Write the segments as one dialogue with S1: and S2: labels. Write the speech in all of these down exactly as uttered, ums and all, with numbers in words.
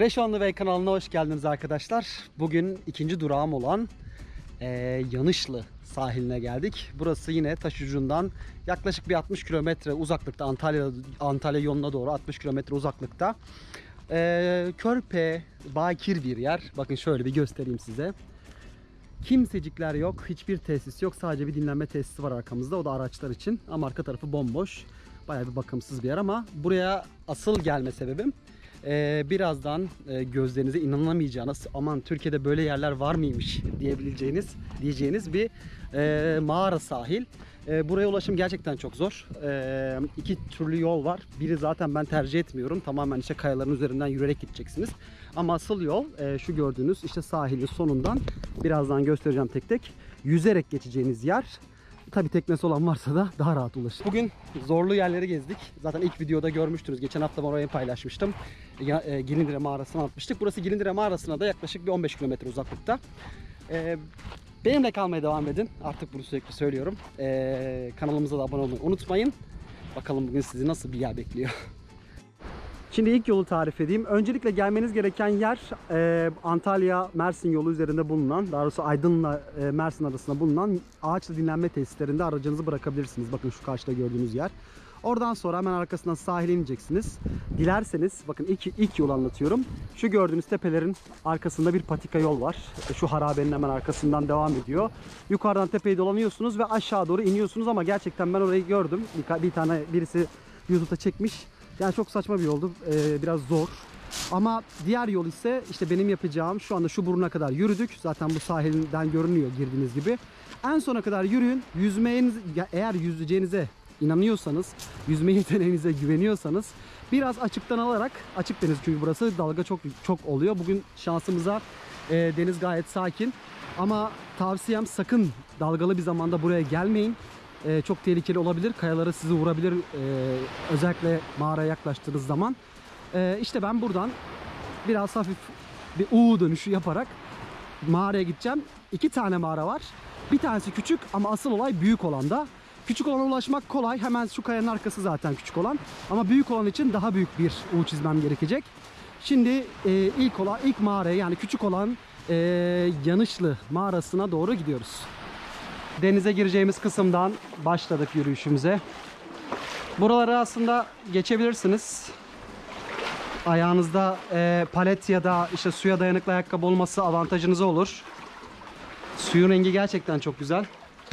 S1: Fresh On The Way kanalına hoş geldiniz arkadaşlar. Bugün ikinci durağım olan e, Yanışlı sahiline geldik. Burası yine Taşucu'ndan yaklaşık bir altmış kilometre uzaklıkta, Antalya Antalya yoluna doğru altmış kilometre uzaklıkta. E, körpe, bakir bir yer. Bakın şöyle bir göstereyim size. Kimsecikler yok, hiçbir tesis yok. Sadece bir dinlenme tesisi var arkamızda. O da araçlar için. Ama arka tarafı bomboş. Bayağı bir bakımsız bir yer ama buraya asıl gelme sebebim Ee, birazdan e, gözlerinize inanamayacağınız, aman Türkiye'de böyle yerler var mıymış diyebileceğiniz diyeceğiniz bir e, mağara sahil. E, buraya ulaşım gerçekten çok zor. E, iki türlü yol var. Biri zaten ben tercih etmiyorum. Tamamen işte kayaların üzerinden yürüyerek gideceksiniz. Ama asıl yol e, şu gördüğünüz işte sahilin sonundan, birazdan göstereceğim tek tek, yüzerek geçeceğiniz yer. Tabi teknesi olan varsa da daha rahat ulaşır. Bugün zorlu yerleri gezdik. Zaten ilk videoda görmüştünüz. Geçen hafta orayı paylaşmıştım. Ya, e, Gilindire mağarasına atmıştık. Burası Gilindire mağarasına da yaklaşık bir on beş kilometre uzaklıkta. E, benimle kalmaya devam edin. Artık bunu sürekli söylüyorum. E, kanalımıza da abone olmayı unutmayın. Bakalım bugün sizi nasıl bir yer bekliyor. Şimdi ilk yolu tarif edeyim. Öncelikle gelmeniz gereken yer e, Antalya-Mersin yolu üzerinde bulunan, daha doğrusu Aydın'la e, Mersin arasında bulunan ağaçlı dinlenme tesislerinde aracınızı bırakabilirsiniz. Bakın şu karşıda gördüğünüz yer. Oradan sonra hemen arkasından sahile ineceksiniz. Dilerseniz, bakın ilk, ilk yolu anlatıyorum. Şu gördüğünüz tepelerin arkasında bir patika yol var. Şu harabenin hemen arkasından devam ediyor. Yukarıdan tepeyi dolanıyorsunuz ve aşağı doğru iniyorsunuz ama gerçekten ben orayı gördüm. Bir, bir tane birisi YouTube'da çekmiş. Yani çok saçma bir yoldu. Ee, biraz zor. Ama diğer yol ise işte benim yapacağım, şu anda şu buruna kadar yürüdük. Zaten bu sahilden görünüyor girdiğiniz gibi. En sona kadar yürüyün. Yüzmeyeniz, eğer yüzeceğinize inanıyorsanız, yüzme yeteneğinize güveniyorsanız biraz açıktan alarak, açık deniz çünkü burası, dalga çok çok oluyor. Bugün şansımıza e, deniz gayet sakin. Ama tavsiyem, sakın dalgalı bir zamanda buraya gelmeyin. Ee, çok tehlikeli olabilir. Kayaları sizi vurabilir. Ee, özellikle mağaraya yaklaştığınız zaman. Ee, işte ben buradan biraz hafif bir U dönüşü yaparak mağaraya gideceğim. İki tane mağara var. Bir tanesi küçük ama asıl olay büyük olanda. Küçük olana ulaşmak kolay. Hemen şu kayanın arkası zaten küçük olan. Ama büyük olan için daha büyük bir U çizmem gerekecek. Şimdi e, ilk olan, ilk mağaraya, yani küçük olan e, Yanışlı mağarasına doğru gidiyoruz. Denize gireceğimiz kısımdan başladık yürüyüşümüze. Buraları aslında geçebilirsiniz. Ayağınızda e, palet ya da işte suya dayanıklı ayakkabı olması avantajınıza olur. Suyun rengi gerçekten çok güzel.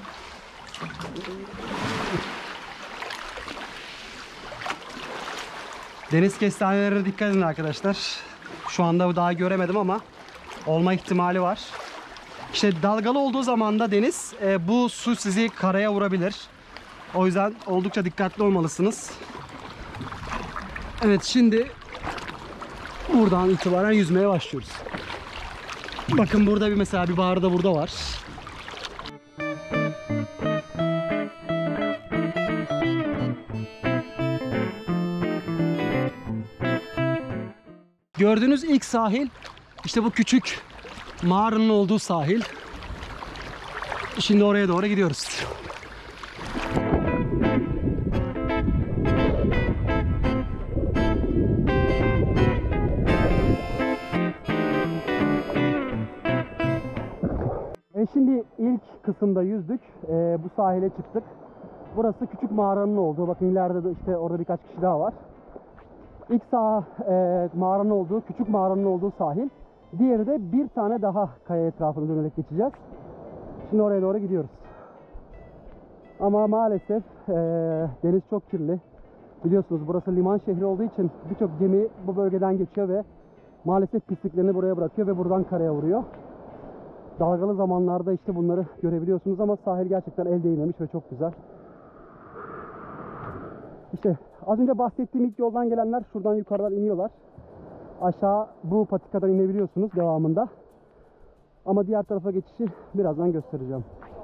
S1: Deniz kestanelerine dikkat edin arkadaşlar. Şu anda daha göremedim ama olma ihtimali var. İşte dalgalı olduğu zaman da deniz, e, bu su sizi karaya vurabilir. O yüzden oldukça dikkatli olmalısınız. Evet, şimdi buradan itibaren yüzmeye başlıyoruz. Bakın burada bir mesela bir bağrı da burada var. Gördüğünüz ilk sahil işte bu küçük mağaranın olduğu sahil. Şimdi oraya doğru gidiyoruz. E şimdi ilk kısımda yüzdük. E, bu sahile çıktık. Burası küçük mağaranın olduğu. Bakın ileride de işte orada birkaç kişi daha var. İlk sağ e, mağaranın olduğu, küçük mağaranın olduğu sahil. Diğeri de bir tane daha kaya etrafını dönerek geçeceğiz. Şimdi oraya doğru gidiyoruz. Ama maalesef e, deniz çok kirli. Biliyorsunuz burası liman şehri olduğu için birçok gemi bu bölgeden geçiyor ve maalesef pisliklerini buraya bırakıyor ve buradan karaya vuruyor. Dalgalı zamanlarda işte bunları görebiliyorsunuz ama sahil gerçekten el değmemiş ve çok güzel. İşte az önce bahsettiğim ilk yoldan gelenler şuradan yukarıdan iniyorlar. Aşağı bu patikadan inebiliyorsunuz devamında. Ama diğer tarafa geçişi birazdan göstereceğim.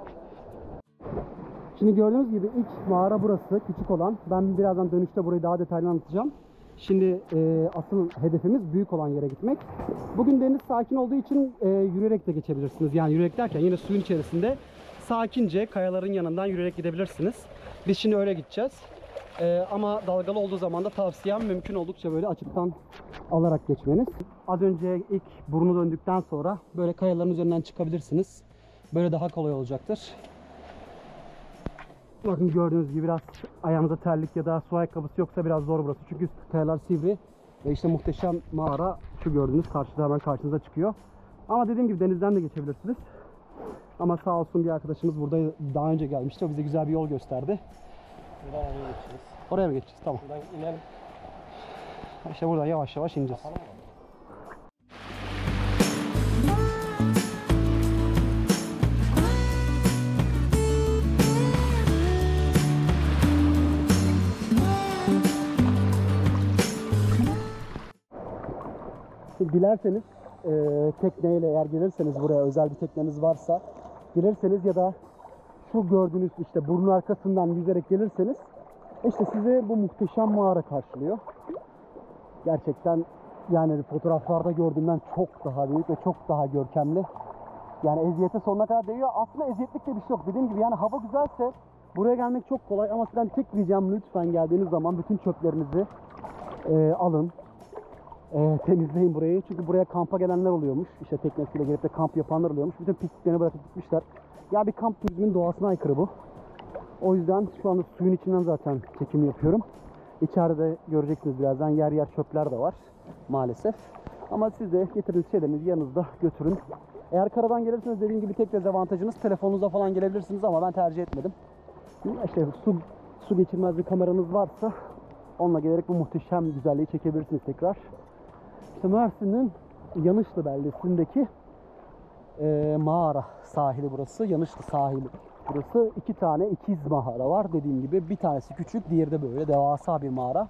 S1: Şimdi gördüğünüz gibi ilk mağara burası, küçük olan. Ben birazdan dönüşte burayı daha detaylı anlatacağım. Şimdi e, asıl hedefimiz büyük olan yere gitmek. Bugün deniz sakin olduğu için e, yürüyerek de geçebilirsiniz. Yani yürüyerek derken yine suyun içerisinde sakince kayaların yanından yürüyerek gidebilirsiniz. Biz şimdi öyle gideceğiz. Ee, ama dalgalı olduğu zaman da tavsiyem mümkün oldukça böyle açıktan alarak geçmeniz. Az önce ilk burnu döndükten sonra böyle kayaların üzerinden çıkabilirsiniz. Böyle daha kolay olacaktır. Bakın gördüğünüz gibi biraz ayağınıza terlik ya da su ayakkabısı yoksa biraz zor burası. Çünkü kayalar sivri ve işte muhteşem mağara şu gördüğünüz karşıda, hemen karşınıza çıkıyor. Ama dediğim gibi denizden de geçebilirsiniz. Ama sağ olsun bir arkadaşımız burada daha önce gelmişti. O bize güzel bir yol gösterdi.
S2: Buradan oraya geçeceğiz.
S1: Oraya mı geçeceğiz? Tamam.
S2: Buradan inelim.
S1: İşte buradan yavaş yavaş ineceğiz.
S2: Yapalım mı?
S1: Dilerseniz e, tekneyle eğer gelirseniz buraya, özel bir tekneniz varsa gelirseniz ya da şu gördüğünüz işte burnun arkasından yüzerek gelirseniz işte sizi bu muhteşem mağara karşılıyor. Gerçekten yani fotoğraflarda gördüğümden çok daha büyük ve çok daha görkemli. Yani eziyete sonuna kadar değiyor. Aslında eziyetlik de bir şey yok. Dediğim gibi yani hava güzelse buraya gelmek çok kolay ama sizden tek ricam lütfen geldiğiniz zaman bütün çöplerinizi e, alın. E, temizleyin burayı. Çünkü buraya kampa gelenler oluyormuş. İşte teknesiyle gelip de kamp yapanlar oluyormuş. Bütün pisliklerini bırakıp gitmişler. Ya bir kamp turizminin doğasına aykırı bu. O yüzden şu anda suyun içinden zaten çekim yapıyorum. İçeride göreceksiniz birazdan yer yer çöpler de var maalesef. Ama siz de getirdiğiniz şeylerinizi yanınızda götürün. Eğer karadan gelirseniz dediğim gibi tek dezavantajınız telefonunuzla falan gelebilirsiniz ama ben tercih etmedim. İşte su, su geçirmez bir kameranız varsa onunla gelerek bu muhteşem güzelliği çekebilirsiniz tekrar. İşte Mersin'in Yanışlı beldesindeki e, mağara sahili burası. Yanışlı sahili burası. İki tane ikiz mağara var. Dediğim gibi bir tanesi küçük, diğeri de böyle devasa bir mağara.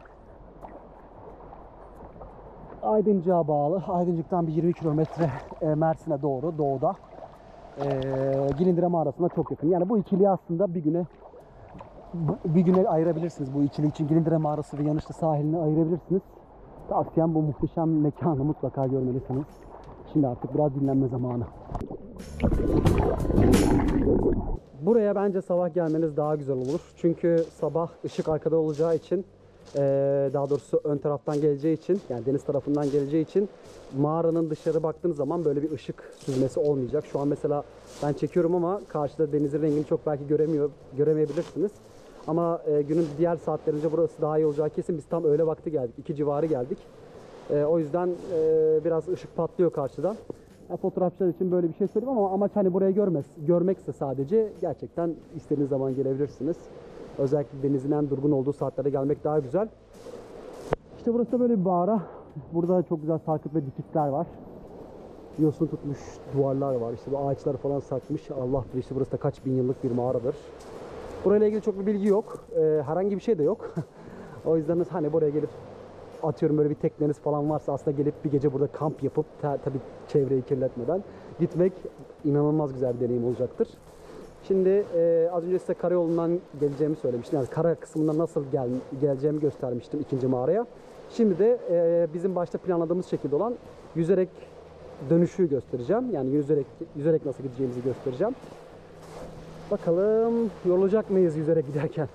S1: Aydıncık'a bağlı. Aydıncık'tan bir yirmi kilometre e, Mersin'e doğru doğuda. E, Gilindire mağarasına çok yakın. Yani bu ikiliyi aslında bir güne bir güne ayırabilirsiniz. Bu ikili için Gilindire mağarası ve Yanışlı sahilini ayırabilirsiniz. Tavsiyem bu muhteşem mekanı mutlaka görmelisiniz. Şimdi artık biraz dinlenme zamanı. Buraya bence sabah gelmeniz daha güzel olur. Çünkü sabah ışık arkada olacağı için, daha doğrusu ön taraftan geleceği için, yani deniz tarafından geleceği için mağaranın dışarı baktığınız zaman böyle bir ışık süzmesi olmayacak. Şu an mesela ben çekiyorum ama karşıda denizin rengini çok belki göremiyor, göremeyebilirsiniz. Ama e, günün diğer saatlerince burası daha iyi olacağı kesin. Biz tam öğle vakti geldik. iki civarı geldik. E, o yüzden e, biraz ışık patlıyor karşıdan. Yani fotoğrafçılar için böyle bir şey söyleyeyim ama amaç hani burayı görmez, görmekse sadece gerçekten istediğiniz zaman gelebilirsiniz. Özellikle denizin en durgun olduğu saatlerde gelmek daha güzel. İşte burası da böyle bir mağara. Burada çok güzel sarkıt ve dikitler var. Yosun tutmuş duvarlar var. İşte bu ağaçlar falan sarkmış. Allah bilir işte burası da kaç bin yıllık bir mağaradır. Burayla ilgili çok bir bilgi yok. Ee, herhangi bir şey de yok. O yüzden hani buraya gelip atıyorum böyle bir tekneniz falan varsa aslında gelip bir gece burada kamp yapıp tabii çevreyi kirletmeden gitmek inanılmaz güzel bir deneyim olacaktır. Şimdi e, az önce size karayolundan geleceğimi söylemiştim. Yani kara kısmından nasıl gel, geleceğimi göstermiştim ikinci mağaraya. Şimdi de e, bizim başta planladığımız şekilde olan yüzerek dönüşü göstereceğim. Yani yüzerek yüzerek nasıl gideceğimizi göstereceğim. Bakalım yorulacak mıyız yüzerek giderken?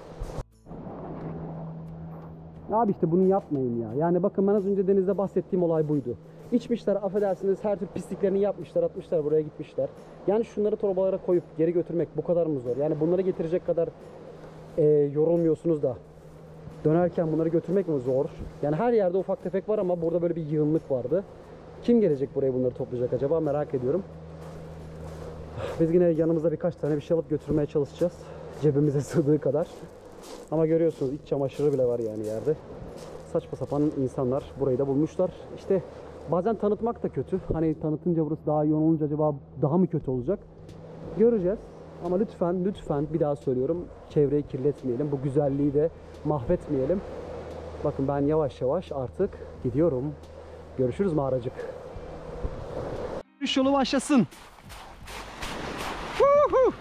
S1: Abi işte bunu yapmayın ya. Yani bakın ben az önce denizde bahsettiğim olay buydu. İçmişler, affedersiniz, her türlü pisliklerini yapmışlar, atmışlar, buraya gitmişler. Yani şunları torbalara koyup geri götürmek bu kadar mı zor? Yani bunları getirecek kadar e, yorulmuyorsunuz da dönerken bunları götürmek mi zor? Yani her yerde ufak tefek var ama burada böyle bir yığınlık vardı. Kim gelecek buraya bunları toplayacak acaba, merak ediyorum. Biz yine yanımızda birkaç tane bir şey alıp götürmeye çalışacağız. Cebimize sığdığı kadar. Ama görüyorsunuz iç çamaşırı bile var yani yerde. Saçma sapan insanlar burayı da bulmuşlar. İşte bazen tanıtmak da kötü. Hani tanıtınca burası daha yoğun olunca acaba daha mı kötü olacak? Göreceğiz. Ama lütfen lütfen bir daha söylüyorum. Çevreyi kirletmeyelim. Bu güzelliği de mahvetmeyelim. Bakın ben yavaş yavaş artık gidiyorum. Görüşürüz mağaracık. Yürüyüş yolu başlasın. Woohoo!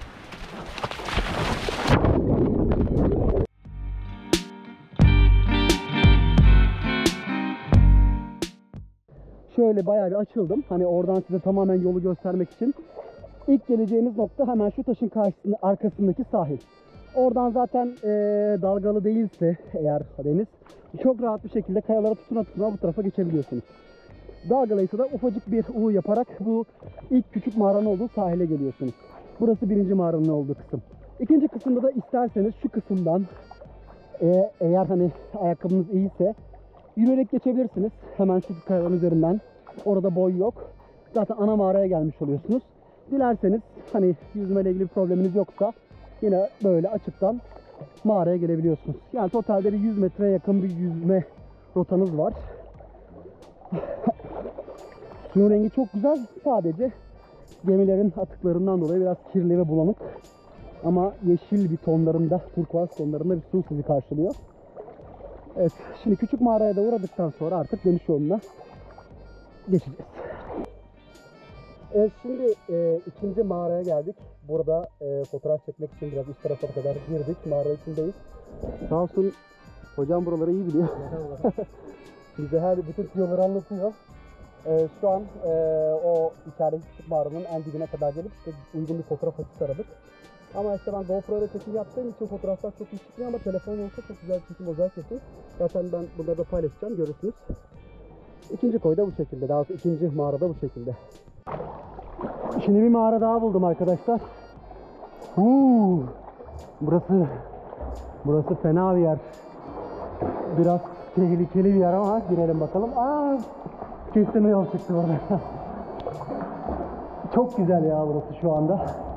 S1: Şöyle bayağı bir açıldım. Hani oradan size tamamen yolu göstermek için. İlk geleceğiniz nokta hemen şu taşın karşısında, arkasındaki sahil. Oradan zaten e, dalgalı değilse eğer deniz çok rahat bir şekilde kayalara tutuna tutuna bu tarafa geçebiliyorsunuz. Dalgalıysa da ufacık bir U yaparak bu ilk küçük mağaranın olduğu sahile geliyorsunuz. Burası birinci mağaranın olduğu kısım. İkinci kısımda da isterseniz şu kısımdan e, eğer hani ayakkabınız iyiyse yürüyerek geçebilirsiniz. Hemen şu kayaların üzerinden. Orada boy yok. Zaten ana mağaraya gelmiş oluyorsunuz. Dilerseniz hani yüzmeyle ilgili bir probleminiz yoksa yine böyle açıktan mağaraya gelebiliyorsunuz. Yani totalde bir yüz metreye yakın bir yüzme rotanız var. Suyun rengi çok güzel. Sadece gemilerin atıklarından dolayı biraz kirli ve bulanık. Ama yeşil bir tonlarında, turkuaz tonlarında bir su sizi karşılıyor. Evet, şimdi küçük mağaraya da uğradıktan sonra artık dönüş yoluna geçeceğiz. Evet, şimdi e, ikinci mağaraya geldik. Burada e, fotoğraf çekmek için biraz üst tarafa kadar girdik. Mağara içindeyiz. Sağ olsun hocam buraları iyi biliyor. Bize her bütün yolları anlatıyor. E, şu an e, o içerideki küçük mağaranın en dibine kadar gelip işte uygun bir fotoğraf açısı aradık. Ama işte ben GoPro ile çekim yaptığım için fotoğraflar çok iyi çıkmıyor ama telefon olsa çok güzel çekim özellik yapıyor. Zaten ben bunları da paylaşacağım, görürsünüz. İkinci koy da bu şekilde. Daha sonra ikinci mağara da bu şekilde. Şimdi bir mağara daha buldum arkadaşlar. Uuu, burası burası fena bir yer. Biraz tehlikeli bir yer ama girelim bakalım. Aa, kestirme yol çıktı burada. Çok güzel ya burası şu anda.